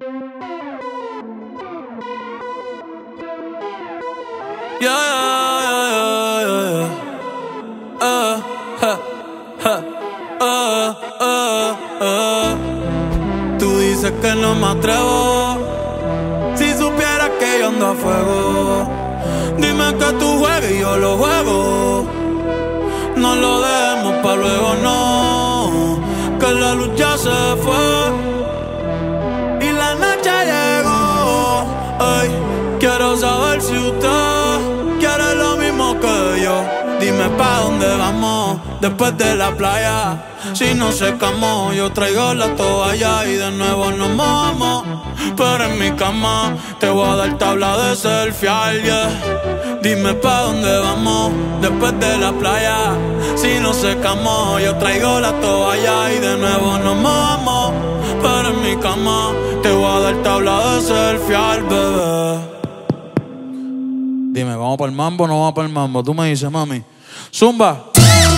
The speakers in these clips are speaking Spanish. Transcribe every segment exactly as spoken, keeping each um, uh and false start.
Yeah, yeah, yeah, yeah. Uh, ha, ha, uh, uh, uh. Tú dices que no me atrevo. Si supieras que yo ando a fuego. Dime que tú juegas y yo lo juego. No lo dejemos pa' luego, no. Que la luz ya se fue y la noche llegó. Ay, quiero saber si usted quiere lo mismo que yo. Dime pa' dónde vamos después de la playa. Si no secamos, yo traigo la toalla y de nuevo nos mojamos. Pero en mi cama te voy a dar tabla de selfie, yeah. Dime pa' dónde vamos después de la playa. Si no secamos, yo traigo la toalla y de nuevo nos mojamos. Pero en mi cama te voy a dar tabla de selfie, bebé. Dime, ¿vamos para el mambo o no vamos para el mambo? Tú me dices, mami. Zumba.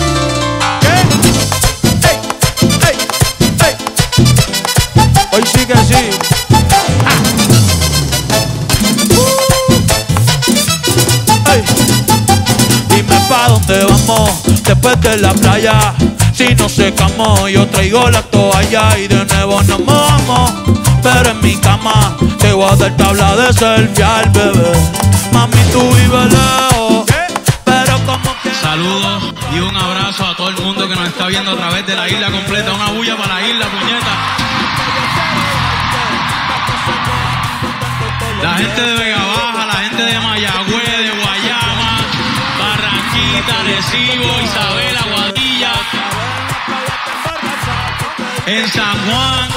Hoy sí que sí. Ah. Uh. Hey. Dime pa' dónde vamos después de la playa. Si no secamos, yo traigo la toalla y de nuevo nos mojamos. Pero en mi cama te voy a dar tabla de selfie al bebé. Mami, tú vives lejos, pero como que... Saludos y un abrazo a todo el mundo que nos está viendo a través de la isla completa. Una bulla para la isla, puñeta. La gente de Vega Baja, la gente de Mayagüez, de Guayama, Barranquita, Arecibo, Isabela, Guadilla, en San Juan,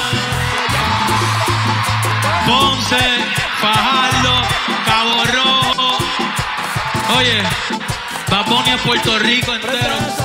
Ponce, Fajardo, Cabo Rojo. Oye, Bad Bunny es Puerto Rico entero.